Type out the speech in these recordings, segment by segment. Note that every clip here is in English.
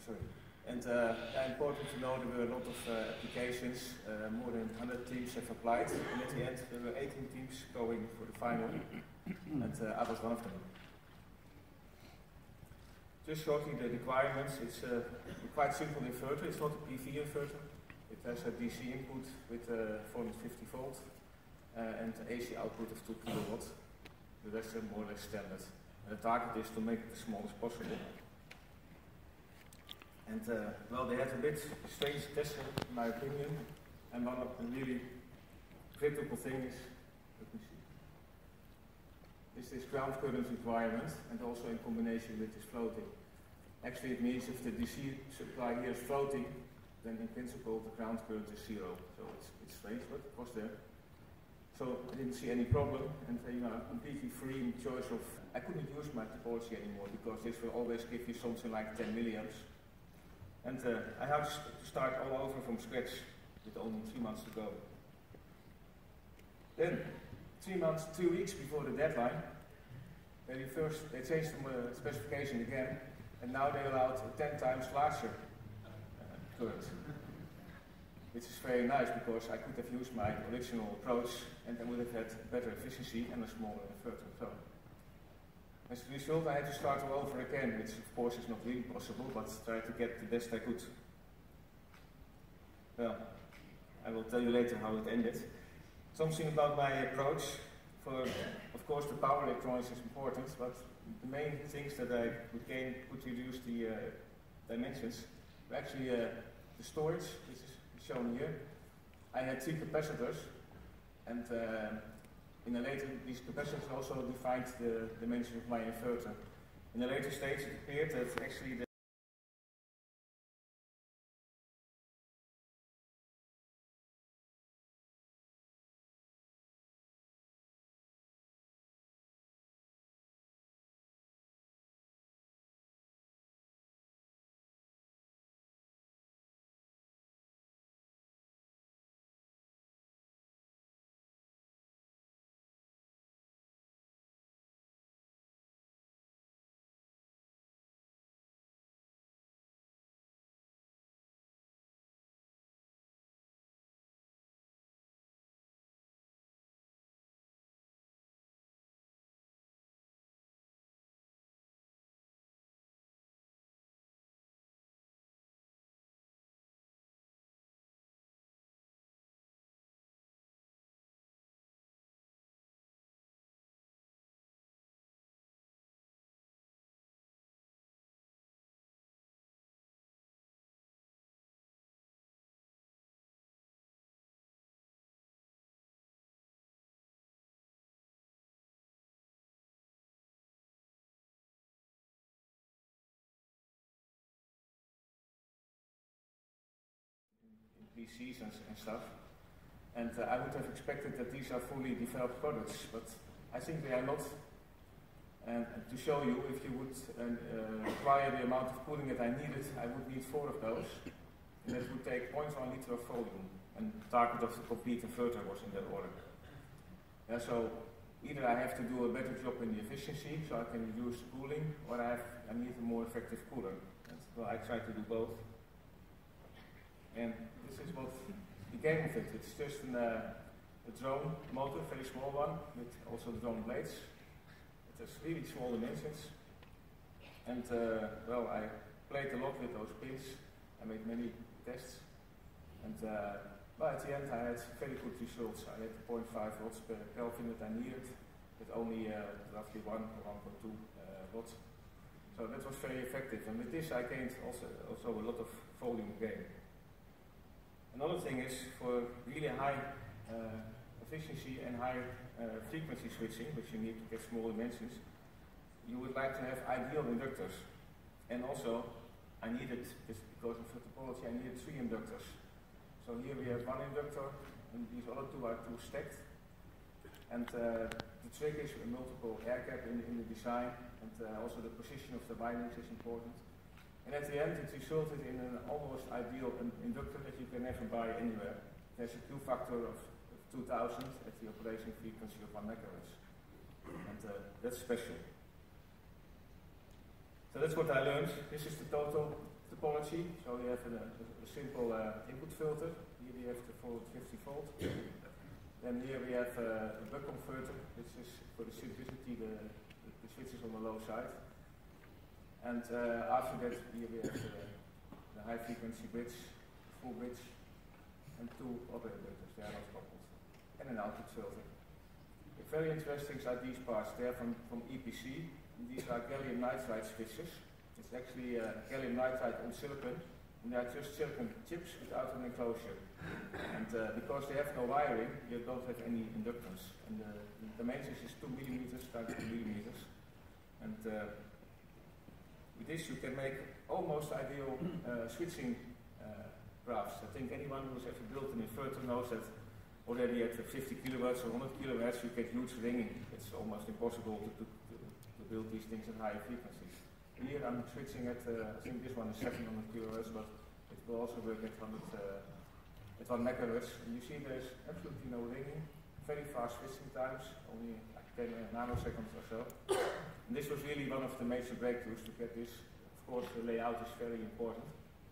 sorry. And important to know there were a lot of applications, more than 100 teams have applied, and at the end there were 18 teams going for the final, and I was one of them. Just shortly the requirements, it's a quite simple inverter, it's not a PV inverter. It has a DC input with 450 volt and AC output of 2 kilowatts. The rest are more or less standard. And the target is to make it as small as possible. And well, they had a bit strange testing, in my opinion. And one of the really critical things, let me see, is this ground current requirement, and also in combination with this floating. Actually, it means if the DC supply here is floating, then in principle the ground current is 0. So it's strange, but it was there. So I didn't see any problem, and I'm completely free in choice of. I couldn't use my topology anymore because this will always give you something like 10 milliamps. And I have to start all over from scratch with only 3 months to go. Then, 2 weeks before the deadline, they changed the specification again, and now they allowed a 10 times larger current. Which is very nice because I could have used my original approach and I would have had better efficiency and a smaller inverter. So, as a result, I had to start all over again, which of course is not really possible, but try to get the best I could. Well, I will tell you later how it ended. Something about my approach. Of course, the power electronics is important, but the main things that I could reduce the dimensions were actually the storage, which is shown here. I had 3 capacitors, and in a later, these capacitors also defined the dimension of my inverter. In a later stage, it appeared that actually PCs and stuff. And I would have expected that these are fully developed products, but I think they are not. And to show you, if you would require the amount of cooling that I needed, I would need 4 of those. And that would take 0.1 liter of volume. And the target of the complete inverter was in that order. Yeah, so either I have to do a better job in the efficiency, so I can reduce cooling, or I need a more effective cooler. And, well, I try to do both. And this is what became of it. It's just a drone motor, very small one, with also drone blades. It has really small dimensions. And well, I played a lot with those pins. I made many tests. And well, at the end I had very good results. I had 0.5 watts per Kelvin that I needed, with only roughly 1 or 1.2 watts. So that was very effective. And with this I gained also a lot of volume gain. Another thing is, for really high efficiency and high frequency switching, which you need to get small dimensions, you would like to have ideal inductors. And also, I needed, because of the topology, I needed 3 inductors. So here we have 1 inductor, and these other 2 are 2 stacked. And the trick is a multiple air gap in the design, and also the position of the windings is important. And at the end, it resulted in an almost ideal inductor that you can never buy anywhere. There's a Q factor of 2000 at the operating frequency of 1 megahertz. And that's special. So that's what I learned. This is the total topology. So you have a simple input filter. Here we have the 450 volt. Then here we have a buck converter, which is for the simplicity, the switches on the low side. And after that, here we have the high frequency bridge, full bridge, and two other inductors, they are not coupled, and an output filter. The very interesting are these parts. They are from EPC. These are gallium nitride switches. It's actually gallium nitride on silicon, and they are just silicon chips without an enclosure. And because they have no wiring, you don't have any inductance. And the dimensions is 2 millimeters times 2 millimeters. And with this you can make almost ideal switching graphs. I think anyone who has ever built an inverter knows that already at 50 kilowatts or 100 kilowatts you get huge ringing. It's almost impossible to build these things at higher frequencies. Here I'm switching at, I think this one is 700 kilowatts, but it will also work at 1 megahertz. And you see there's absolutely no ringing, very fast switching times, only like 10 nanoseconds or so. And this was really one of the major breakthroughs to get this. Of course, the layout is very important.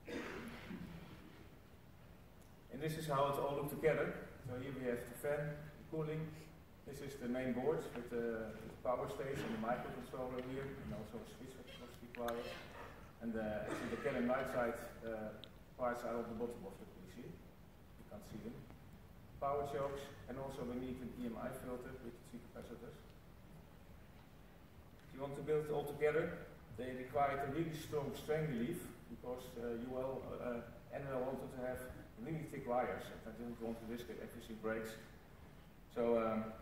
And this is how it all looked together. So here we have the fan, the cooling. This is the main board with the power station, the microcontroller here, and also a switch that was required. And actually the gallium nitride parts are at the bottom of the PC. You can't see them. Power chokes, and also we need an EMI filter with 3 capacitors. If you want to build it all together, they required a really strong strain relief because NL wanted to have really thick wires, and I didn't want to risk it, everything breaks. So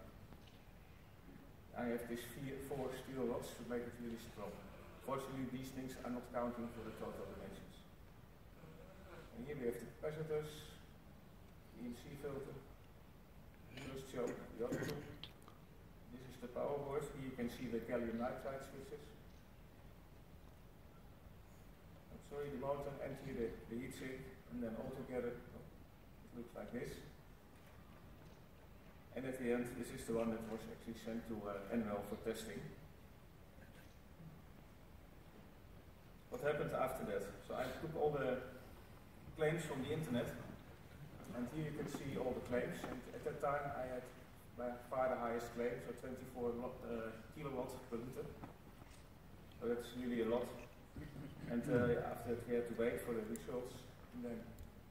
I have these 4 steel rods to make it really strong. Fortunately, these things are not counting for the total dimensions. And here we have the capacitors, EMC filter, first choke, the other two. This is the power board. Here you can see the gallium nitride switches. I'm sorry, the motor, and here the heatsink, and then all together it looks like this. And at the end, this is the one that was actually sent to NL for testing. What happened after that? So I took all the claims from the internet, and here you can see all the claims. And at that time, I had by far the highest claim, so 24 kilowatts per liter. So that's really a lot. And after that, we had to wait for the results. And then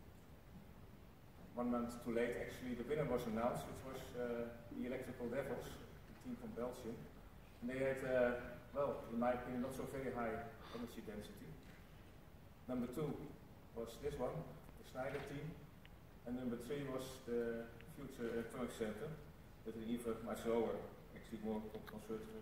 1 month too late, actually, the winner was announced, which was the Electrical Devils, the team from Belgium. And they had, well, in my opinion, not so very high energy density. Number 2 was this one, the Schneider team. And number 3 was the Future Electronics Center, with an even much lower, actually more conservative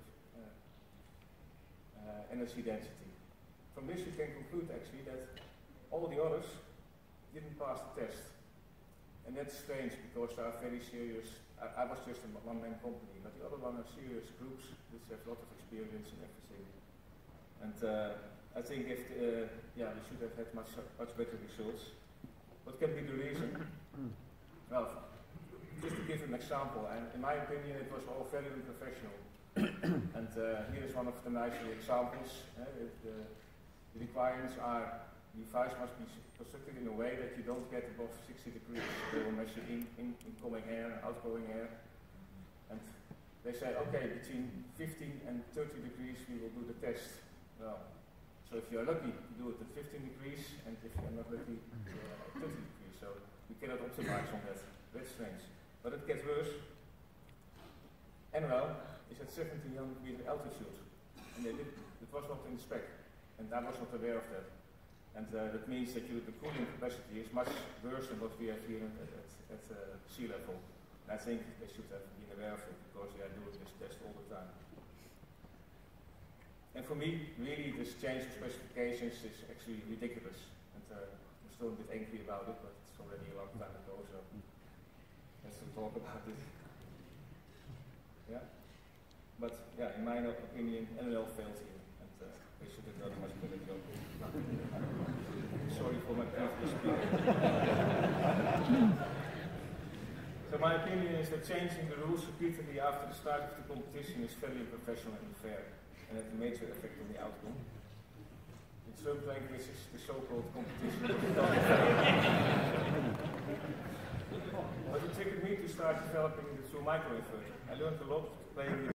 energy density. From this you can conclude actually that all the others didn't pass the test. And that's strange because they are very serious. I was just a one-man company, but the other one are serious groups which have a lot of experience and everything. And I think if we should have had much better results. What can be the reason? Well, just to give an example, and in my opinion it was all very unprofessional. And here is one of the nicer examples. The requirements are the device must be constructed in a way that you don't get above 60 degrees. They will measure incoming air and outgoing air. And they say, okay, between 15 and 30 degrees we will do the test. Well, so if you are lucky, you do it at 15 degrees, and if you are not lucky, at 30 degrees. So we cannot optimize on that. That's strange. But it gets worse. NL is at 1700 meter altitude. And it was not in the spec. And I was not aware of that. And that means that the cooling capacity is much worse than what we have here at sea level. And I think they should have been aware of it because they are doing this test all the time. And for me, really, this change of specifications is actually ridiculous. And I'm still a bit angry about it, but it's already a long time ago, so let's not talk about it. Yeah? But yeah, in my opinion, NL failed here. And they should have done a much better job. Sorry for my previous speaker. So my opinion is that changing the rules repeatedly after the start of the competition is very unprofessional and unfair, and has a major effect on the outcome. It Slump Language is the so-called competition. But it triggered me to start developing the Zoom microinverter. I learned a lot playing